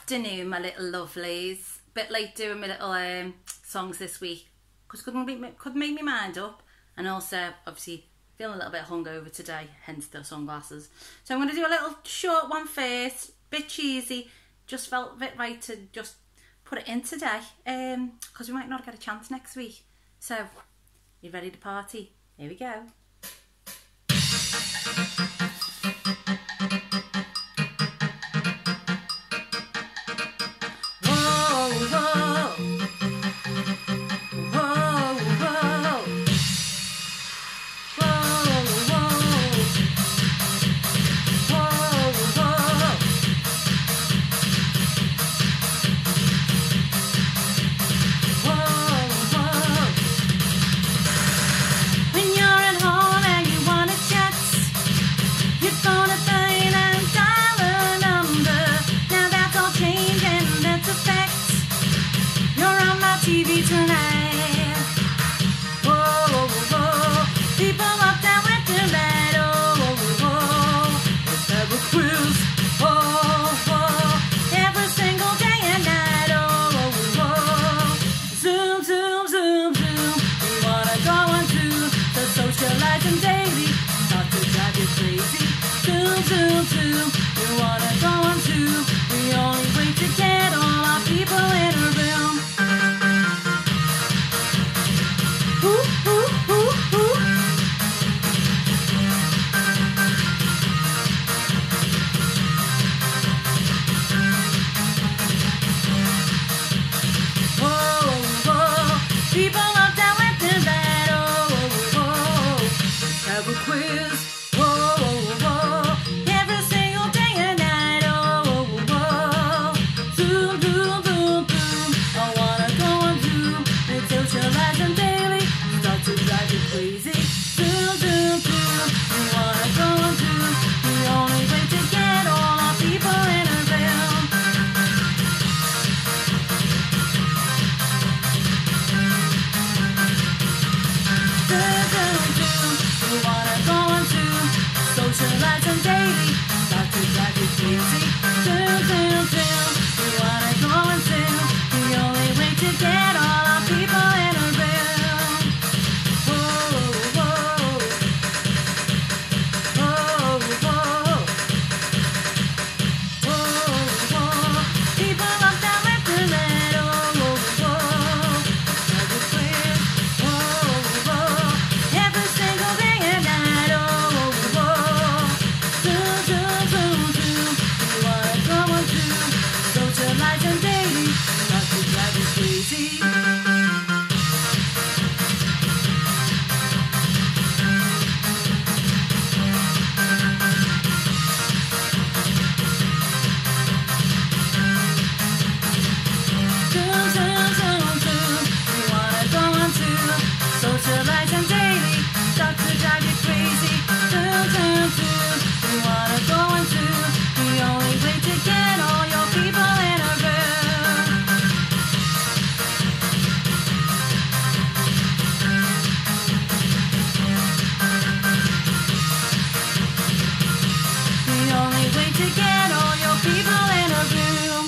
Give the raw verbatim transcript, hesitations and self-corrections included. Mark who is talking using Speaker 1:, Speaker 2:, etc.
Speaker 1: afternoon, my little lovelies. Bit late doing my little um, songs this week because couldn't make, couldn't make my mind up, and also obviously feeling a little bit hungover today, hence the sunglasses. So I'm going to do a little short one first, bit cheesy. Just felt a bit right to just put it in today, um, because we might not get a chance next week. So, you ready to party? Here we go. T V tonight. Whoa, whoa, whoa. People up there with the light. Oh, whoa, whoa. Let's have a quiz. Whoa, whoa. Every single day and night. Oh, whoa, whoa. Zoom, zoom, zoom, zoom. We wanna go on to the socializing daily. Start to drive you crazy. Zoom, zoom, zoom. We wanna go on to. We only wait to get all our people in a room. People up there with the bed, oh, oh, oh. Let's have a quiz, oh, oh, oh. Every single day and night, oh, oh, oh. Zoom, zoom, zoom, zoom. I wanna go on Zoom. They socialize and daily start to drive you crazy. Zoom, zoom, zoom. We wanna go on Zoom. We only wait to get all our people in a room. We wanna go on to socialize and daily start to drive you crazy. Zoom, zoom, zoom. We wanna go on to. We only wait to get all our people in a room. Whoa, whoa, whoa, whoa, whoa, whoa. People up there with the red. Oh, whoa, whoa. Have a quiz. Whoa, whoa. Every single day and night, oh, oh, oh. Zoom, zoom, zoom, zoom. We wanna go on to socialize and daily start to drive you crazy. Zoom, zoom, zoom, zoom. We wanna go on to socialize and daily start to drive you crazy. Zoom, zoom, zoom. We wanna go on to. We only wait to get all your people in a room. We only wait to get all your people in a room.